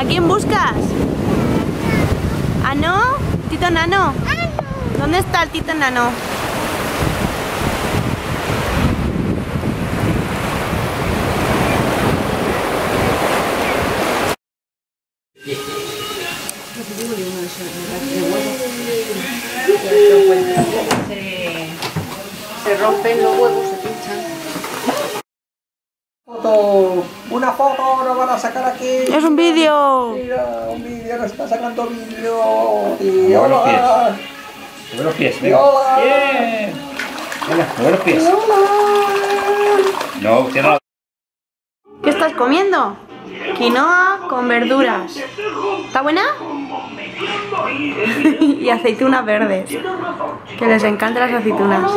quién buscas? ¿Ah, no? ¿Tito Nano? ¿Dónde está el Tito Nano? Se rompen los huevos, se pinchan. Una foto nos van a sacar aquí. ¡Es un vídeo! Mira, un vídeo, nos está sacando vídeo. Y hola. Mueve los pies, venga. Hola. Bien. Venga, mueve los pies. Hola. No, cierra la... ¿Qué estás comiendo? Quinoa con verduras. ¿Está buena? Y aceitunas verdes. Que les encantan las aceitunas.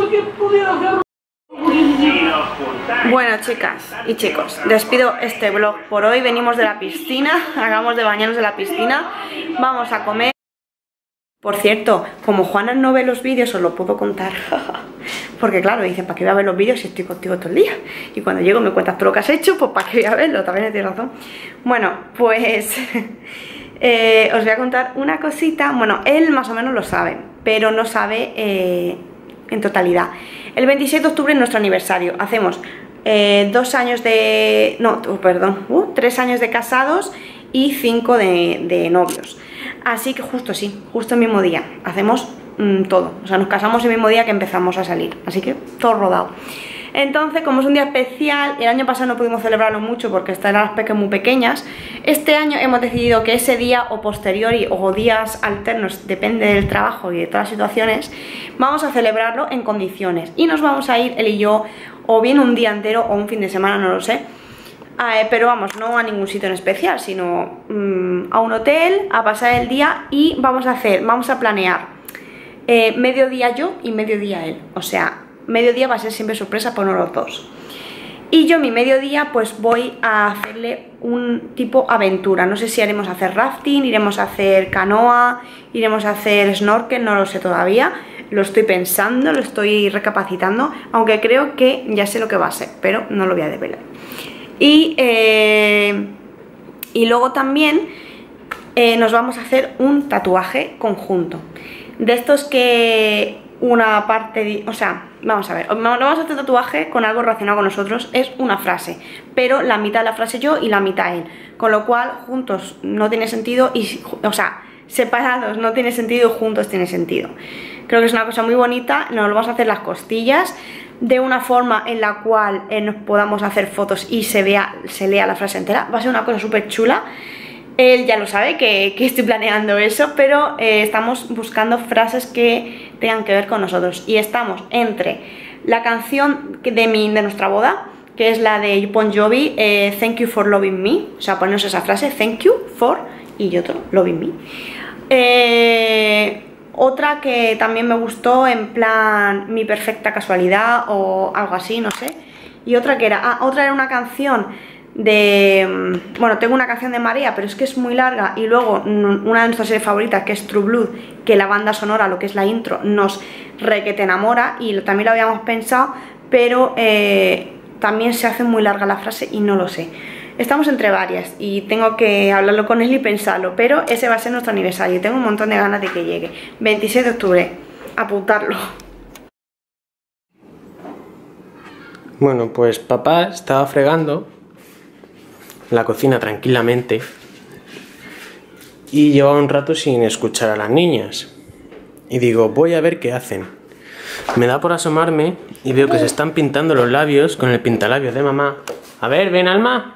Bueno, chicas y chicos, despido este vlog por hoy. Venimos de la piscina, acabamos de bañarnos de la piscina. Vamos a comer. Por cierto, como Juana no ve los vídeos, os lo puedo contar. Porque claro, dicen, ¿para qué voy a ver los vídeos si estoy contigo todo el día? Y cuando llego me cuentas todo lo que has hecho, pues ¿para qué voy a verlo? También tienes razón. Bueno, pues os voy a contar una cosita. Bueno, él más o menos lo sabe, pero no sabe en totalidad. El 27 de octubre es nuestro aniversario. Hacemos 2 años de... No, perdón, 3 años de casados y 5 de novios. Así que justo sí, justo el mismo día hacemos todo, o sea, nos casamos el mismo día que empezamos a salir, así que todo rodado. Entonces, como es un día especial, el año pasado no pudimos celebrarlo mucho porque están las peques muy pequeñas. Este año hemos decidido que ese día o posteriori o días alternos, depende del trabajo y de todas las situaciones, vamos a celebrarlo en condiciones y nos vamos a ir él y yo o bien un día entero o un fin de semana, no lo sé. Pero vamos, no a ningún sitio en especial, sino a un hotel, a pasar el día y vamos a planear mediodía yo y mediodía él. O sea, mediodía va a ser siempre sorpresa por uno de los dos. Y yo mi mediodía pues voy a hacerle un tipo aventura. No sé si haremos hacer rafting, iremos a hacer canoa, iremos a hacer snorkel, no lo sé todavía. Lo estoy pensando, lo estoy recapacitando, aunque creo que ya sé lo que va a ser, pero no lo voy a desvelar. Y luego también nos vamos a hacer un tatuaje conjunto. De estos que una parte... O sea, vamos a ver, vamos a hacer tatuaje con algo relacionado con nosotros. Es una frase, pero la mitad de la frase yo y la mitad él. Con lo cual, juntos no tiene sentido y... O sea, separados no tiene sentido y juntos tiene sentido. Creo que es una cosa muy bonita. Nos lo vamos a hacer las costillas de una forma en la cual nos podamos hacer fotos y se lea la frase entera. Va a ser una cosa súper chula. Él ya lo sabe que estoy planeando eso, pero estamos buscando frases que tengan que ver con nosotros. Y estamos entre la canción de nuestra boda, que es la de Bon Jovi, Thank you for loving me. O sea, ponernos esa frase, thank you for, y otro, loving me. Otra que también me gustó, en plan Mi perfecta casualidad o algo así, no sé. Y otra que era, otra era una canción de... Bueno, tengo una canción de María, pero es que es muy larga. Y luego una de nuestras series favoritas, que es True Blood, que la banda sonora, lo que es la intro, nos requete enamora. Y también lo habíamos pensado, pero también se hace muy larga la frase y no lo sé. Estamos entre varias y tengo que hablarlo con él y pensarlo, pero ese va a ser nuestro aniversario y tengo un montón de ganas de que llegue. 26 de octubre, apuntarlo. Bueno, pues papá estaba fregando en la cocina tranquilamente y llevaba un rato sin escuchar a las niñas. Y digo, voy a ver qué hacen. Me da por asomarme y veo que se están pintando los labios con el pintalabios de mamá. A ver, ven, Alma.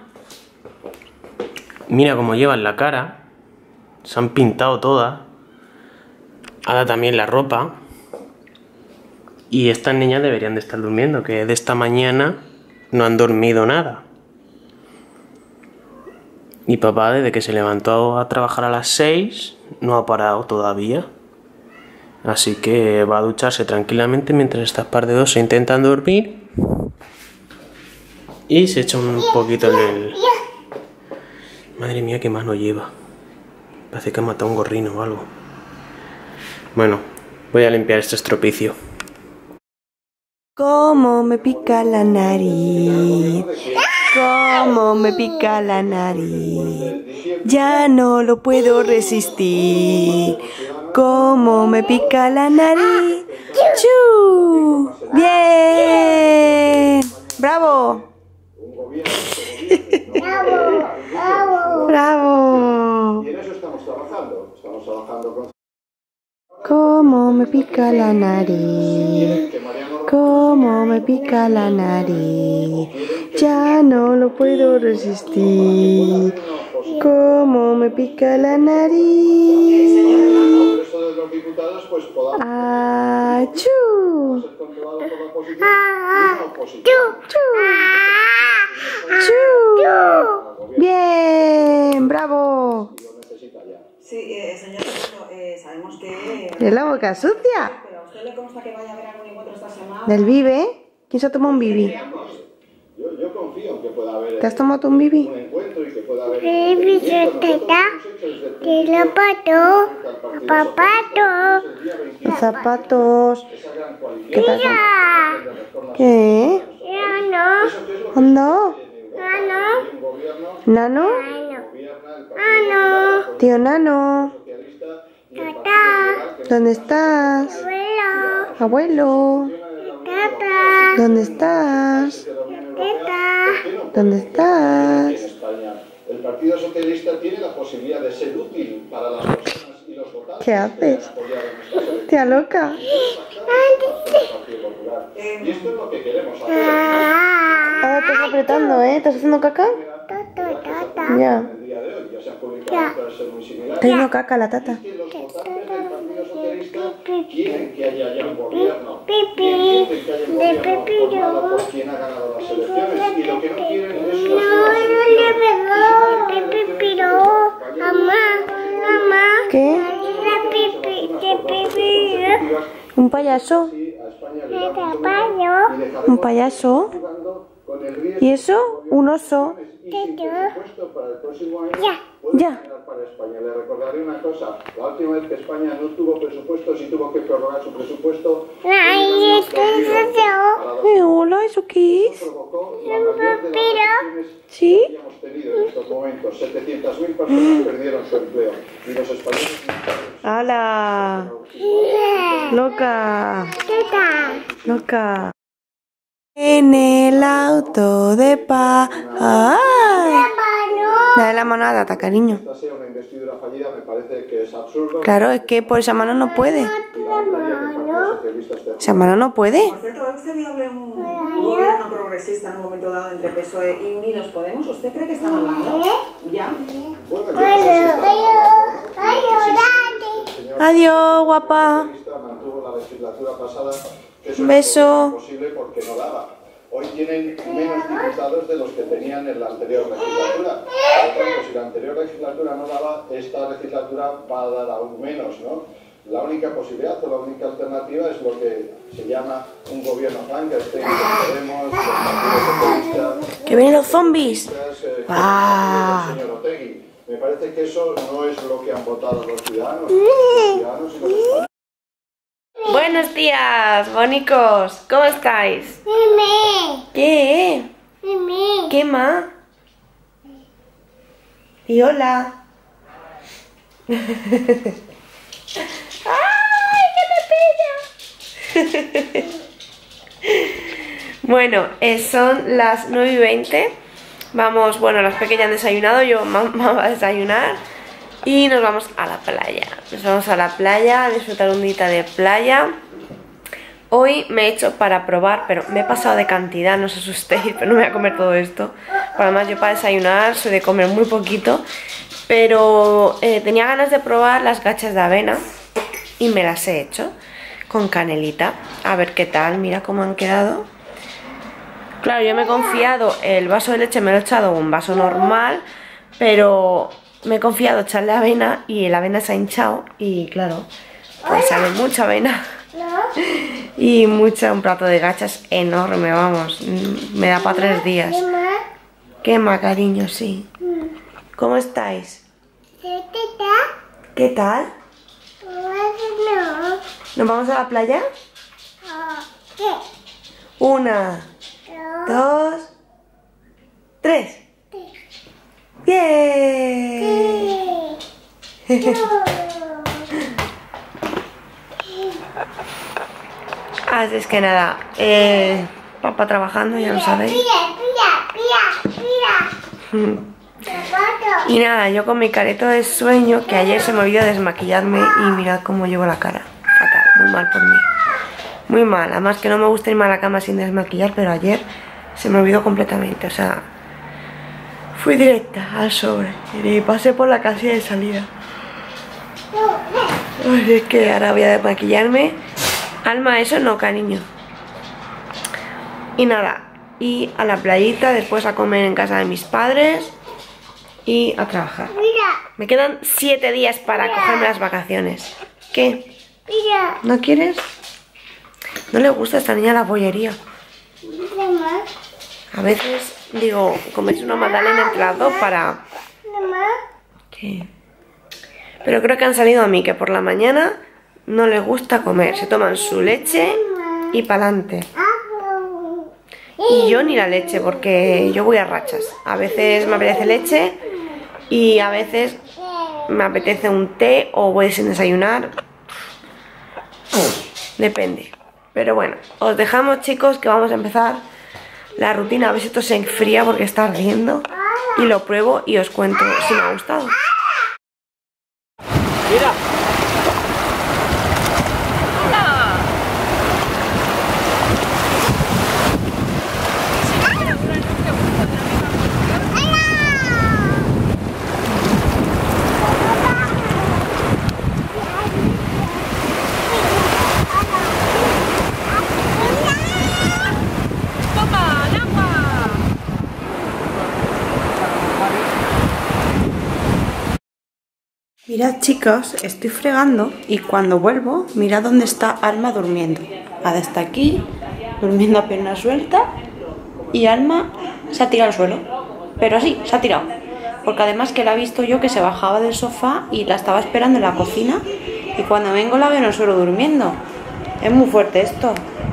Mira cómo llevan la cara. Se han pintado toda. Ahora también la ropa. Y estas niñas deberían de estar durmiendo, que de esta mañana no han dormido nada. Y papá, desde que se levantó a trabajar a las 6, no ha parado todavía. Así que va a ducharse tranquilamente mientras estas par de dos se intentan dormir. Y se echa un poquito en el... Madre mía, qué mano lleva. Parece que ha matado un gorrino o algo. Bueno, voy a limpiar este estropicio. Cómo me pica la nariz. Cómo me pica la nariz, ya no lo puedo resistir. Cómo me pica la nariz. ¡Chu! ¡Bien! ¡Bravo! ¡Bravo! Y en eso estamos trabajando. Estamos trabajando con... Cómo me pica la nariz, cómo me pica la nariz, ya no lo puedo resistir. Cómo me pica la nariz. ¡Achú! ¡Chu! ¡Bien! ¡Bravo! Sí, señor, sabemos que... ¿Es la boca sucia? ¿Pero a usted le consta que vaya a haber algún encuentro esta semana? ¿Del Vive? ¿Quién se ha tomado un Vivi? Yo confío en que pueda haber ¿Te has tomado tú un Vivi? un encuentro y que pueda haber... Los zapatos. ¿Qué pasa? ¿Qué? ¿Anda? ¿Nano? Tío Nano. ¿Dónde estás? Abuelo. ¿Dónde estás? ¿Dónde estás? El Partido Socialista tiene la posibilidad de ser útil para las personas y los votantes. ¿Qué haces? Tía loca. Y esto es lo que queremos hacer. Ahora estás apretando, ¿eh? ¿Estás haciendo caca? Ya. El día de hoy ya se han publicado frases muy similares. Está haciendo caca la tata. Que los votantes del Partido Socialista quieren que haya ya un gobierno. Quieren que haya un gobierno formado por quien ha ganado las elecciones. Y lo que no quieren es las nuevas elecciones. ¿Qué? ¿Un payaso? ¿Un payaso? ¿Y eso? ¿Un oso? Ya. Para España. Le recordaré una cosa, la última vez que España no tuvo presupuestos y tuvo que prorrogar su presupuesto, Hola, ¿eso qué es? provocó la mayor de las decepciones ¿Sí? que hemos tenido en estos momentos. 700.000 personas perdieron su empleo y los españoles... ¡Hala! Loca. Loca. En el auto de paz. ¡Ay! Dale la mano a Tata, cariño. Esta sea una investidura fallida me parece que es absurdo. Claro, es que por esa mano no puede. Esa mano no puede. Por cierto, ¿va usted viable un gobierno progresista en un momento dado entre PSOE y Unidos Podemos? ¿Usted cree que están hablando? ¿Ya? Bueno, yo no sé si está Adiós, guapa. mantuvo la legislatura pasada, que eso Un beso. es posible porque no daba. Hoy tienen menos diputados de los que tenían en la anterior legislatura. Por lo tanto, si la anterior legislatura no daba, esta legislatura va a dar aún menos, ¿no? La única posibilidad o la única alternativa es lo que se llama un gobierno Frankenstein, que Podemos, el Partido Socialista... ¡Que vienen los zombies! ¡Ah! Señor Otegi, me parece que eso no es lo que han votado los ciudadanos. Los ciudadanos y los españoles. Buenos días, bonicos. ¿Cómo estáis? ¿Qué? ¿Qué más? Y hola. ¡Ay, que te pilla! Bueno, son las 9:20. Vamos, bueno, las pequeñas han desayunado, yo vamos a desayunar y nos vamos a la playa. Nos vamos a la playa a disfrutar un día de playa. Hoy me he hecho para probar, pero me he pasado de cantidad, no os asustéis, pero no me voy a comer todo esto. Además yo para desayunar soy de comer muy poquito, pero tenía ganas de probar las gachas de avena y me las he hecho con canelita. A ver qué tal, mira cómo han quedado. Claro, yo me he confiado, el vaso de leche me lo he echado en un vaso normal, pero me he confiado echarle avena y la avena se ha hinchado y claro, pues sale mucha avena. Y un plato de gachas enorme, vamos, me da para 3 días. ¿Qué más, cariño? Sí. ¿Cómo estáis? ¿Qué tal? ¿Nos vamos a la playa? 1, 2, 3. ¡Bien! Así es que nada, papá trabajando, ya lo sabéis. Y nada, yo con mi careto de sueño, que ayer se me olvidó desmaquillarme y mirad cómo llevo la cara. Fatal, muy mal por mí. Muy mal, además que no me gusta irme a la cama sin desmaquillar, pero ayer se me olvidó completamente, o sea, fui directa al sobre y pasé por la casilla de salida. Así es que ahora voy a desmaquillarme. Alma, eso no, cariño. Y nada, y a la playita, después a comer en casa de mis padres y a trabajar. Me quedan 7 días para cogerme las vacaciones. ¿Qué? ¿No quieres? No le gusta a esta niña la bollería. A veces digo, comerse una magdalena entre las dos para... ¿Qué? Pero creo que han salido a mí, que por la mañana no les gusta comer. Se toman su leche y pa'lante. Y yo ni la leche, porque yo voy a rachas. A veces me apetece leche y a veces me apetece un té o voy sin desayunar. Depende. Pero bueno, os dejamos, chicos, que vamos a empezar la rutina. A ver si esto se enfría porque está ardiendo. Y lo pruebo y os cuento si me ha gustado. Mira. Mirad, chicos, estoy fregando y cuando vuelvo, mirad dónde está Alma durmiendo. Ada está aquí, durmiendo a pierna suelta, y Alma se ha tirado al suelo. Pero así, se ha tirado. Porque además que la he visto yo que se bajaba del sofá y la estaba esperando en la cocina, y cuando vengo la veo en el suelo durmiendo. Es muy fuerte esto.